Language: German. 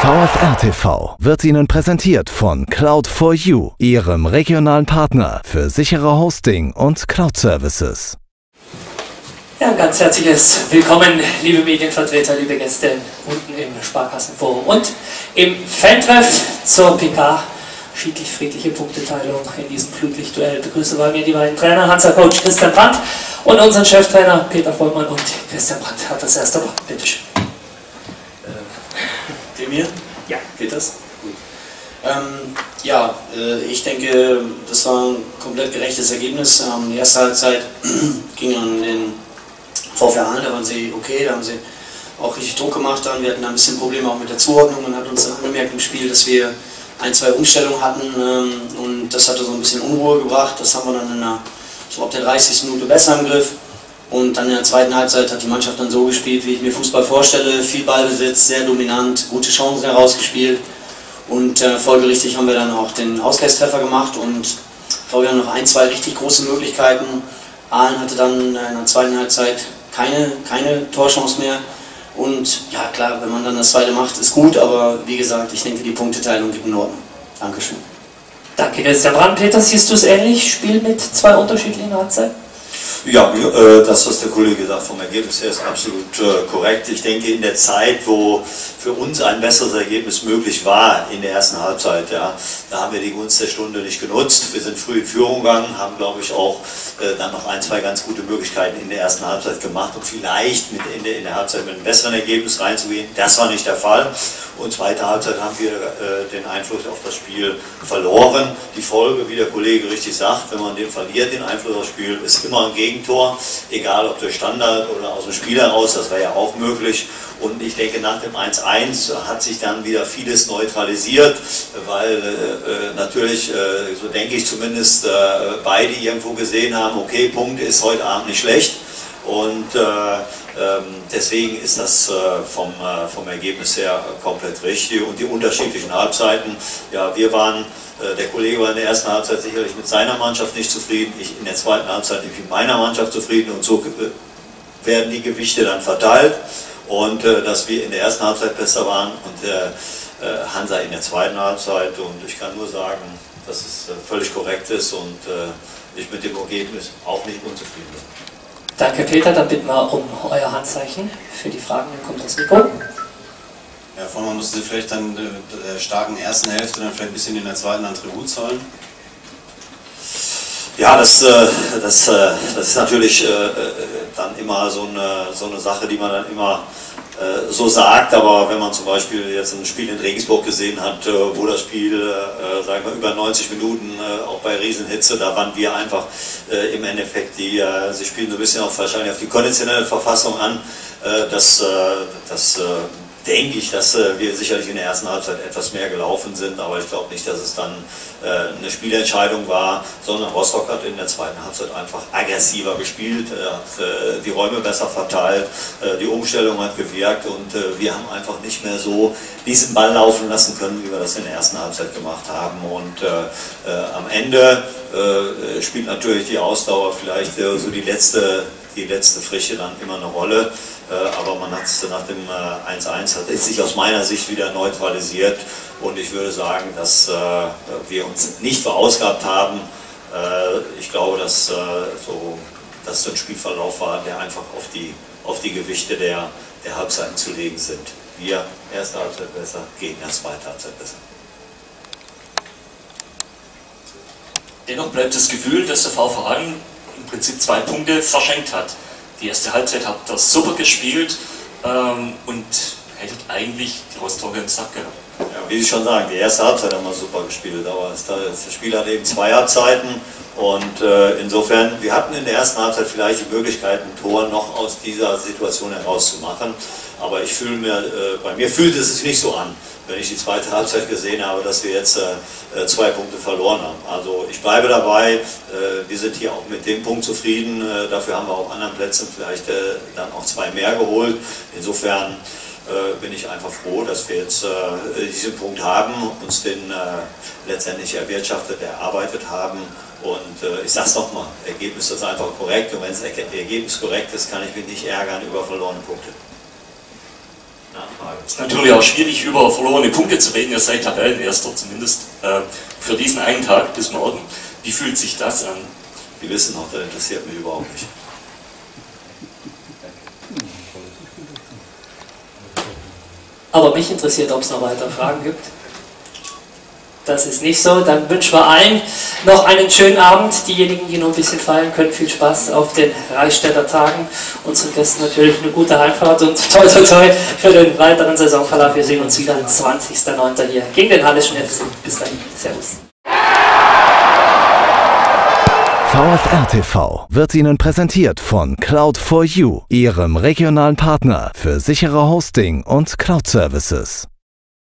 VfR TV wird Ihnen präsentiert von Cloud4U, Ihrem regionalen Partner für sichere Hosting und Cloud-Services. Ja, ein ganz herzliches Willkommen, liebe Medienvertreter, liebe Gäste unten im Sparkassenforum und im Fan-Treff zur PK. Schiedlich-friedliche Punkteteilung in diesem Flutlichtduell. Begrüße bei mir die beiden Trainer, Hansa-Coach Christian Brandt und unseren Cheftrainer Peter Vollmann. Und Christian Brandt hat das erste Wort. Bitte schön. Mir? Ja. Geht das? Gut. Ich denke, das war ein komplett gerechtes Ergebnis. Die erste Halbzeit ging an den VfR Aalen, da waren sie okay, da haben sie auch richtig Druck gemacht. Wir hatten ein bisschen Probleme auch mit der Zuordnung. Man hat uns angemerkt im Spiel, dass wir ein, zwei Umstellungen hatten und das hatte so ein bisschen Unruhe gebracht. Das haben wir dann so ab der 30. Minute besser im Griff. Und dann in der zweiten Halbzeit hat die Mannschaft dann so gespielt, wie ich mir Fußball vorstelle. Viel Ballbesitz, sehr dominant, gute Chancen herausgespielt. Und folgerichtig haben wir dann auch den Ausgleichstreffer gemacht. Und ich glaube, wir haben noch ein, zwei richtig große Möglichkeiten. Aalen hatte dann in der zweiten Halbzeit keine Torchance mehr. Und ja klar, wenn man dann das zweite macht, ist gut. Aber wie gesagt, ich denke, die Punkteteilung geht in Ordnung. Dankeschön. Danke, Christian Brandt. Peter, siehst du es ähnlich? Spiel mit zwei unterschiedlichen Halbzeiten? Ja, das, was der Kollege sagt vom Ergebnis her, ist absolut korrekt. Ich denke, in der Zeit, wo für uns ein besseres Ergebnis möglich war in der ersten Halbzeit, ja, da haben wir die Gunst der Stunde nicht genutzt. Wir sind früh in Führung gegangen, haben, glaube ich, auch dann noch ein, zwei ganz gute Möglichkeiten in der ersten Halbzeit gemacht, um vielleicht in der Halbzeit mit einem besseren Ergebnis reinzugehen. Das war nicht der Fall. Und zweite Halbzeit haben wir den Einfluss auf das Spiel verloren. Die Folge, wie der Kollege richtig sagt, wenn man den verliert, den Einfluss aufs Spiel, ist immer ein Gegentor, egal ob durch Standard oder aus dem Spiel heraus, das wäre ja auch möglich. Und ich denke, nach dem 1:1 hat sich dann wieder vieles neutralisiert, weil natürlich, so denke ich zumindest, beide irgendwo gesehen haben, okay, Punkt ist heute Abend nicht schlecht. Und deswegen ist das vom Ergebnis her komplett richtig. Und die unterschiedlichen Halbzeiten, ja, der Kollege war in der ersten Halbzeit sicherlich mit seiner Mannschaft nicht zufrieden, ich in der zweiten Halbzeit nicht mit meiner Mannschaft zufrieden und so werden die Gewichte dann verteilt. Und dass wir in der ersten Halbzeit besser waren und Hansa in der zweiten Halbzeit. Und ich kann nur sagen, dass es völlig korrekt ist und ich mit dem Ergebnis auch nicht unzufrieden bin. Danke, Peter. Dann bitten wir um euer Handzeichen für die Fragen. Dann kommt das Mikro. Ja, vorne mussten Sie vielleicht dann der starken ersten Hälfte dann vielleicht ein bisschen in der zweiten an Tribut zahlen? Ja, das ist natürlich dann immer so eine Sache, die man dann immer so sagt, aber wenn man zum Beispiel jetzt ein Spiel in Regensburg gesehen hat, wo das Spiel, sagen wir, über 90 Minuten, auch bei Riesenhitze, da waren wir einfach im Endeffekt, sie spielen so ein bisschen wahrscheinlich auf die konditionelle Verfassung an, denke ich, dass wir sicherlich in der ersten Halbzeit etwas mehr gelaufen sind, aber ich glaube nicht, dass es dann eine Spielentscheidung war, sondern Rostock hat in der zweiten Halbzeit einfach aggressiver gespielt, hat die Räume besser verteilt, die Umstellung hat gewirkt und wir haben einfach nicht mehr so diesen Ball laufen lassen können, wie wir das in der ersten Halbzeit gemacht haben. Und am Ende spielt natürlich die Ausdauer vielleicht so die letzte Frische dann immer eine Rolle. Aber man hat es nach dem 1:1 hat es sich aus meiner Sicht wieder neutralisiert und ich würde sagen, dass wir uns nicht verausgabt haben. Ich glaube, dass so ein Spielverlauf war, der einfach auf die Gewichte der Halbzeiten zu legen sind. Wir erste Halbzeit besser, Gegner zweite Halbzeit besser. Dennoch bleibt das Gefühl, dass der VfR Aalen im Prinzip 2 Punkte verschenkt hat. Die erste Halbzeit hat er super gespielt und hätte eigentlich die Rostocker im Sack gehabt. Ja, wie Sie schon sagen, die erste Halbzeit haben wir super gespielt, aber das Spiel hat eben 2 Halbzeiten und insofern, wir hatten in der ersten Halbzeit vielleicht die Möglichkeit, ein Tor noch aus dieser Situation herauszumachen, aber bei mir fühlt es sich nicht so an, wenn ich die zweite Halbzeit gesehen habe, dass wir jetzt 2 Punkte verloren haben. Also ich bleibe dabei, wir sind hier auch mit dem Punkt zufrieden, dafür haben wir auf anderen Plätzen vielleicht dann auch 2 mehr geholt. Insofern bin ich einfach froh, dass wir jetzt diesen Punkt haben, uns den letztendlich erarbeitet haben. Und ich sage es nochmal, Ergebnis ist einfach korrekt und wenn das Ergebnis korrekt ist, kann ich mich nicht ärgern über verlorene Punkte. Nachfrage. Es ist natürlich auch schwierig, über verlorene Punkte zu reden. Ihr seid Tabellenerster, zumindest für diesen einen Tag bis morgen. Wie fühlt sich das an? Die wissen noch, das interessiert mich überhaupt nicht. Aber mich interessiert, ob es noch weitere Fragen gibt. Das ist nicht so. Dann wünschen wir allen noch einen schönen Abend. Diejenigen, die noch ein bisschen feiern können, viel Spaß auf den Reichstätter Tagen. Unseren Gästen natürlich eine gute Heimfahrt und toi toi toi für den weiteren Saisonverlauf. Wir sehen uns wieder am 20.09. hier gegen den Hallischen FC. Bis dahin. Servus. VfR TV wird Ihnen präsentiert von Cloud4U, Ihrem regionalen Partner für sichere Hosting und Cloud-Services.